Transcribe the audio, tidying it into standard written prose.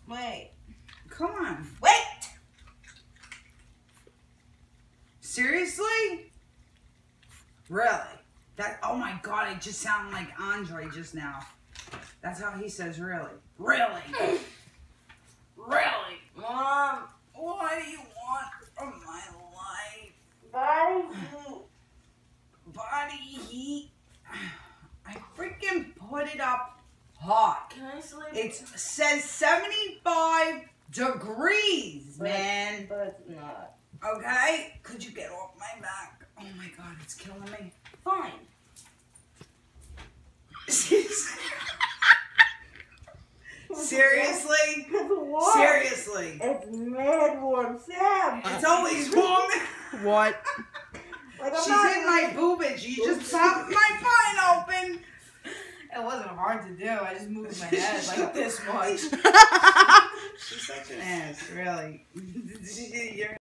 Wait. Come on. Wait! Seriously? Really? Oh my God, it just sounded like Andre just now. That's how he says really. Really? Really? Mom. What do you want from my life? Body heat. Body heat? I freaking put it up hot. Can I sleep? It says 75 degrees, man. But it's not. Okay? Could you get off my back? Oh my God, it's killing me. Fine. Seriously? What? Seriously? It's mad warm, Sam. It's always warm. What? Like, She's in my boobage. You just popped my pine open. It wasn't hard to do. I just moved my head like this much. She's such an ass, really. You're